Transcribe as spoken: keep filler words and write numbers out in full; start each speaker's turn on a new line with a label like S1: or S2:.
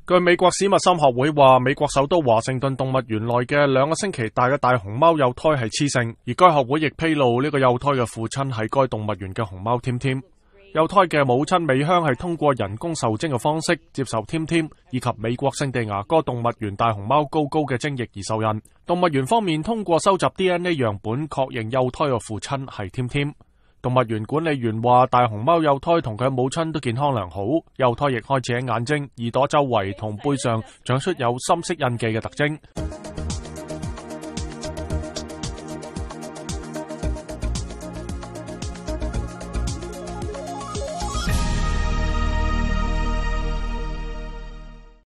S1: 據美國史密森學會話，美國首都華盛頓動物園內嘅兩個星期大嘅大熊貓幼胎係雌性，而該學會亦披露呢個幼胎嘅父親係該動物園嘅熊貓添添。幼胎嘅母親美香係通過人工受精嘅方式接受添添以及美國聖地牙哥動物園大熊貓高高嘅精液而受孕。動物園方面通過收集 D N A 樣本確認幼胎嘅父親係添添。動物園管理員話，大熊貓幼胎同佢母親都健康良好，幼胎亦開始喺眼睛、耳朵周圍同背上長出有深色印記嘅特徵。